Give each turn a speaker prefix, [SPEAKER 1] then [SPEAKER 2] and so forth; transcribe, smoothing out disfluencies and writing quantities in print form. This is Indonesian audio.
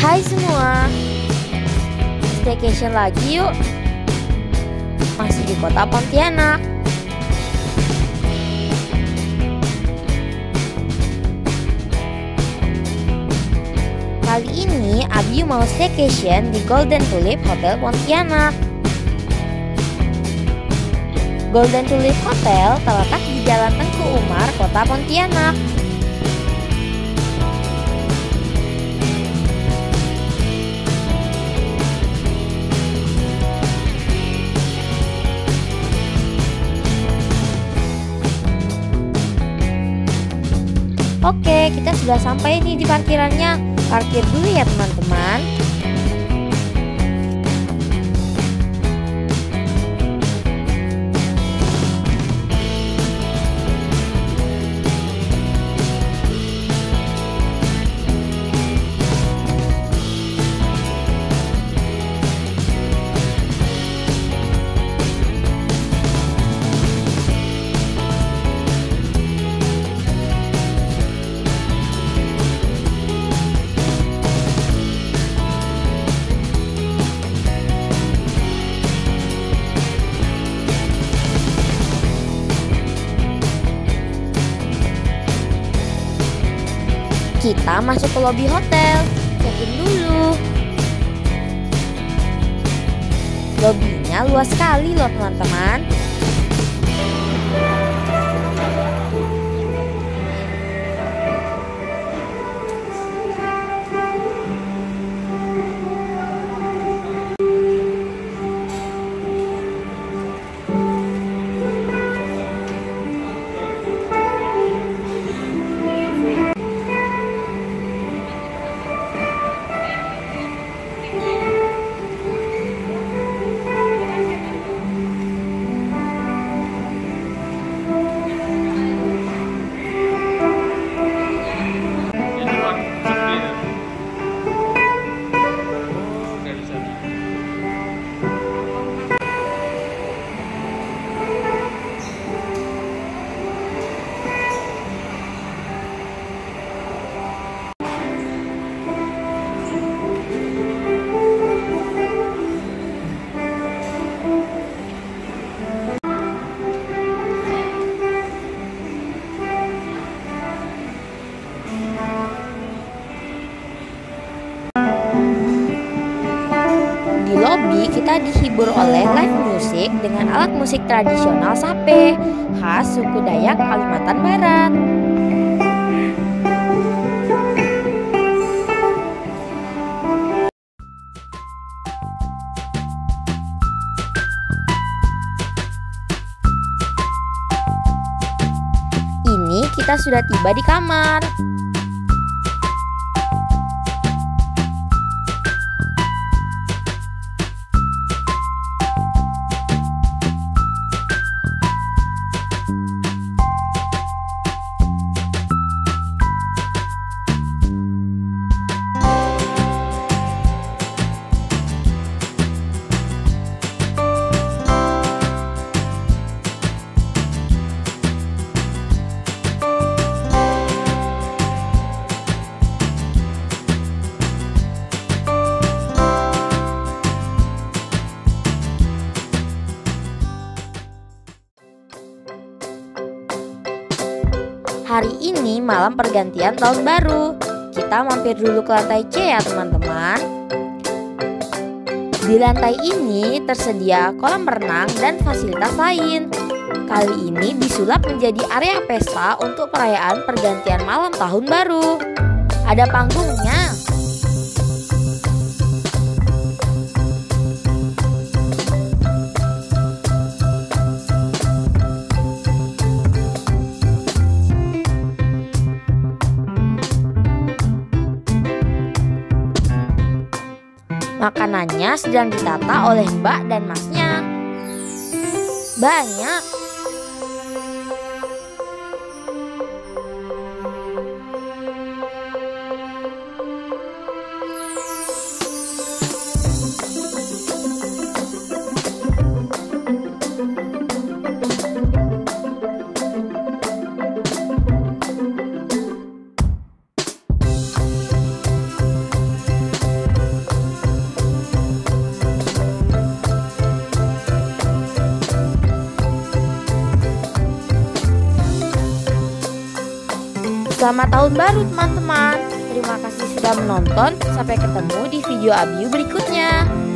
[SPEAKER 1] Hai semua, staycation lagi yuk. Masih di kota Pontianak. Kali ini Abi mau staycation di Golden Tulip Hotel Pontianak. Golden Tulip Hotel terletak di Jalan Tengku Umar, Kota Pontianak. Oke, kita sudah sampai nih di parkirannya. Parkir dulu ya teman-teman. Kita masuk ke lobi hotel, check-in dulu. Lobinya luas sekali loh teman-teman. Di lobi kita dihibur oleh live music dengan alat musik tradisional sape khas suku Dayak Kalimantan Barat. Ini kita sudah tiba di kamar. Hari ini malam pergantian tahun baru. Kita mampir dulu ke lantai C ya teman-teman. Di lantai ini tersedia kolam renang dan fasilitas lain. Kali ini disulap menjadi area pesta untuk perayaan pergantian malam tahun baru. Ada panggungnya. Makanannya sedang ditata oleh Mbak dan Masnya. Banyak. Selamat tahun baru teman-teman. Terima kasih sudah menonton. Sampai ketemu di video Abiu berikutnya.